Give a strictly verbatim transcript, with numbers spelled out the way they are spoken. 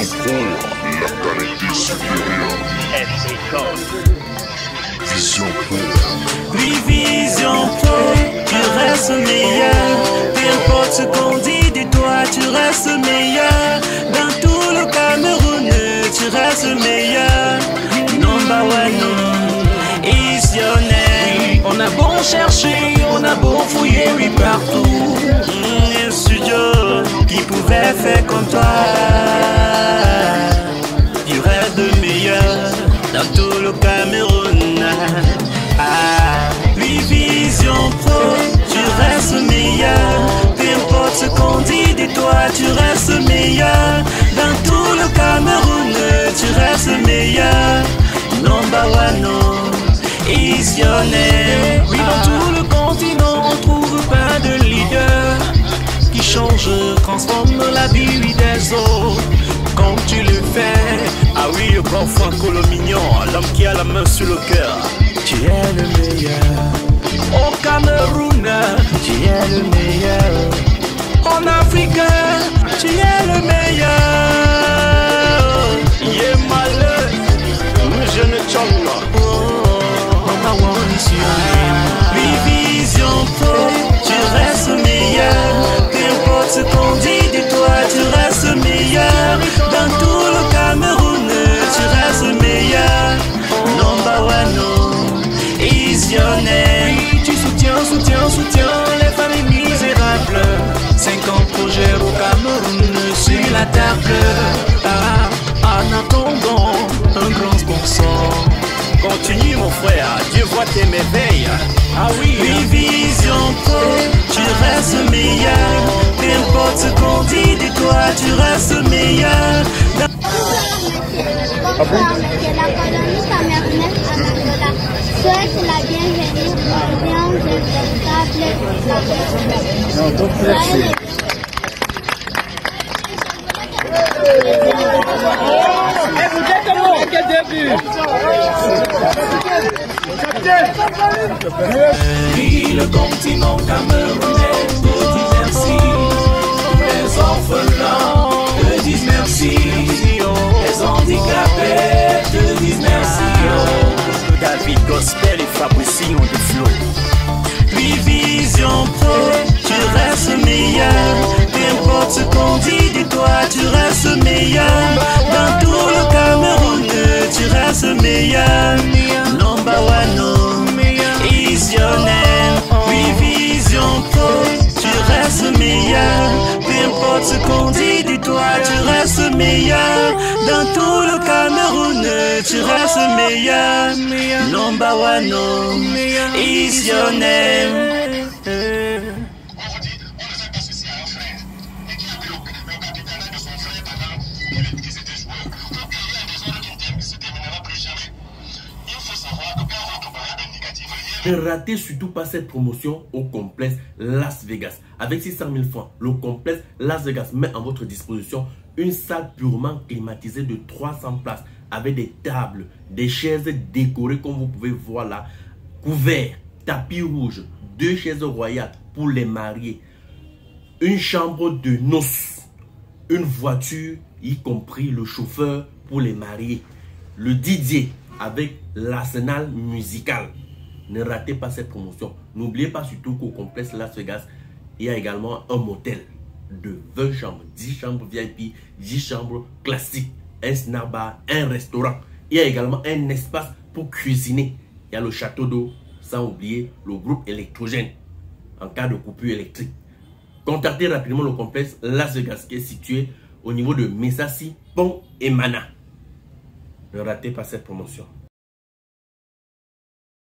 La qualité supérieure. Vision Pro. Oui, Vision Pro, tu restes meilleur. Peu importe ce qu'on dit de toi, tu restes meilleur. Dans tout le Cameroun, tu restes meilleur. Number one, is your name. On a beau chercher, on a beau fouiller, oui, partout. Un studio qui pouvait faire comme toi. Tu restes meilleur dans tout le Cameroun. Ah, oui, Vision Pro, tu restes meilleur. Peu importe ce qu'on dit de toi, tu restes meilleur. Dans tout le Cameroun, tu restes meilleur. Number one, is your name. Oui, dans tout le continent, on trouve pas de leader qui change, transforme la vie des autres. Quand tu le fais, ah oui, le grand Franco le mignon, l'homme qui a la main sur le cœur. Tu es le meilleur. Au Cameroun, tu es le meilleur. En Afrique, tu es le meilleur. Il est malheureux, mais je ne chante pas. Oui, Vision Pro, tu restes meilleur. Peu importe ce qu'on dit de toi, tu restes meilleur. Dans tout le Cameroun, tu restes meilleur. Number one, is your name. Oui, tu soutiens, soutiens, soutiens les familles misérables. cinquante projets au Cameroun sur la table. Ah, en attendant un grand sponsor. Continue mon frère, Dieu voit tes merveilles. Ah oui, oui, Vision Pro, tu restes meilleur. Peu importe ce qu'on dit de toi, tu restes meilleur. Ah bon? La colonie camerounaise en Angola souhaite la bienvenue aux lions véritables. Non, donc merci. Oui, le continent camerounais te dit merci. Les orphelins te disent merci. Les handicapés te disent merci. David Gospel et Fabrice ont des flots. Oui, Vision Pro, tu restes meilleur. Peu importe ce qu'on dit de toi, tu restes meilleur. Dans tout le Cameroun, tu restes meilleur. Number one, is your name. Oui, Vision Pro, tu restes meilleur. Peu importe ce qu'on dit de toi, tu restes meilleur. Dans tout le Cameroun, tu restes meilleur. Number one, is your name. Ne ratez surtout pas cette promotion au complexe Las Vegas. Avec six cent mille francs, le complexe Las Vegas met à votre disposition une salle purement climatisée de trois cents places avec des tables, des chaises décorées comme vous pouvez voir là, couverts, tapis rouge, deux chaises royales pour les mariés, une chambre de noces, une voiture, y compris le chauffeur pour les mariés, le D J avec l'arsenal musical. Ne ratez pas cette promotion. N'oubliez pas surtout qu'au complexe Las Vegas, il y a également un motel de vingt chambres, dix chambres V I P, dix chambres classiques, un snack bar, un restaurant. Il y a également un espace pour cuisiner. Il y a le château d'eau, sans oublier le groupe électrogène en cas de coupure électrique. Contactez rapidement le complexe Las Vegas qui est situé au niveau de Messassi, Pont et Mana. Ne ratez pas cette promotion.